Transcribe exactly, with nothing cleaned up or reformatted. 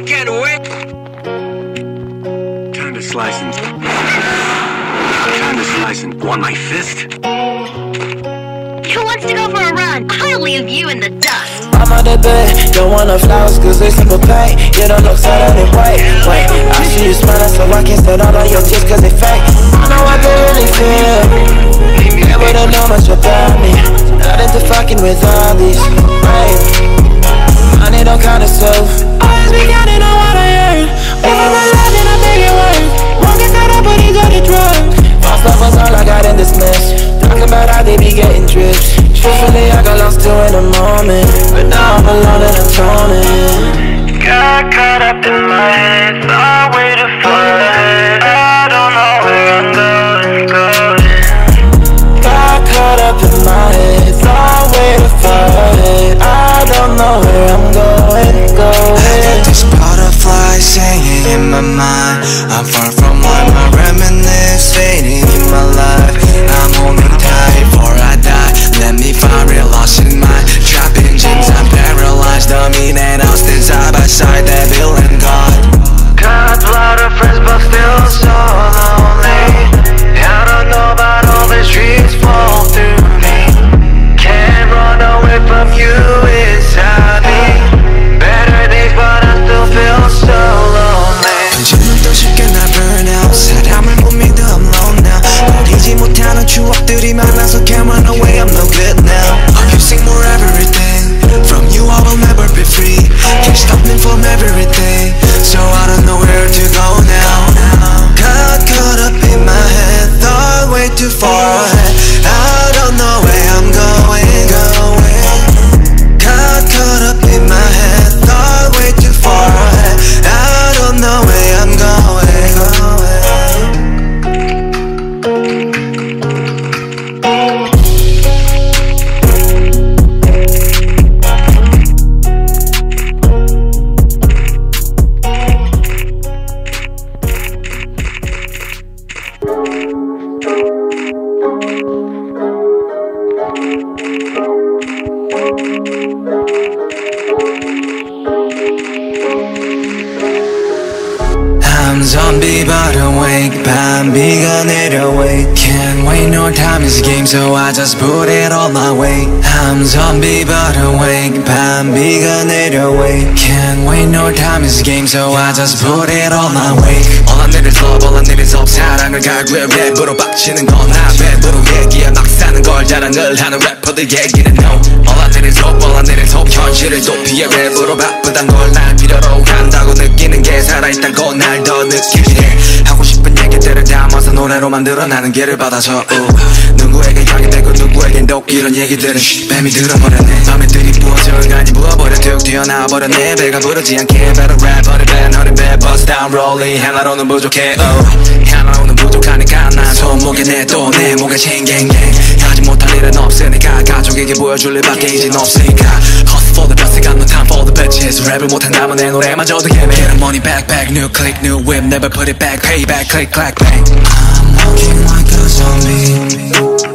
can't wait. Time to slice and... Time to slice and... Want my fist? Who wants to go for a run? I'll leave you in the dust. I'm on the bed, don't want no flowers cause they simple pain. You don't look sad and wait, wait. I see you smiling so I can't stand all of your tears cause they fake. I know I can really feel. Never don't know much about me. Not into fucking with all these, right? Money don't count itself. Always be counting on what I earn. Over my life and I make it work. Won't get caught up but he got it drunk. False love was all I got in this mess. Talk about how they be getting trips. Truthfully I got lost too in the moment, but now I'm alone and I'm toning. Got caught up in my head, thought way too far ahead. I don't know where I'm going, going. Got caught up in my head, thought way too far ahead. I don't know where I'm going, going. I got these butterflies singing in my mind. I'm far from where my reminisce fading in my life. I'm holding tight before I die. Let me find real lost in my trapping dreams. I'm paralyzed, dummy and Austin side by side, that Bill and God. Got a lot of friends but still so lonely. I don't know about all the streets fall through me. Can't run away from you inside me. Better days but I still feel so lonely. 언제는 또 쉽게 날 burn out. 사람을 못 믿어 I'm alone now. 버리지 못하는 추억들이 많아서 can't run away I'm no good now. I'm using more everything. From you I will never be free. Can't stop me from everything. So I don't know where to go now. Got caught up in my head, thought way too far ahead. I don't know where I'm going, going. Got caught up in my head, thought way too far ahead. I don't know where I'm going, going. I'm zombie but awake, 밤비가 내려 wait. Can't wait, no time is a game so I just put it all my way. I'm zombie but awake, 밤비가 내려 wait. Can't wait, no time is a game so I just put it all my way. All I need is love, all I need is hope. 사랑을 갈구해 랩으로 박치는 건 나 랩으로 얘기해 막 사는 걸 잘한 늘 하는 래퍼들 얘기는 no. All I need is hope, all I need is hope. 현실을 도피해 랩으로 바쁘단 걸 날 필요로 한다고 느끼는 게 살아있단 건 날 더 느끼게 해. 하고 싶은 얘기들을 담아서 노래로 만들어 나는 길을 받아서 uh. 누구에게 향이 되고 누구에겐 독 이런 얘기들은 뱀이 들어버렸네. 맘에 들이 부어져 은간히 부어버려 툭 튀어나와버렸네. 배가 부르지 않게 better rap but it 허리 배 bust down rolling. 하나로는 부족해 uh. 하나로는 부족하니까 난 손목에 내 또 내 목에 챙갱갱. 하지 못할 일은 없으니까 가족에게 보여줄 일밖에 이젠 없으니까 Hustle for the best, got no time for the bitches. 랩을 못한다면 내 노래마저도 개매. Get the money back back, new click, new whip, never put it back. Payback, click, clack, bang. I'm walking like a zombie.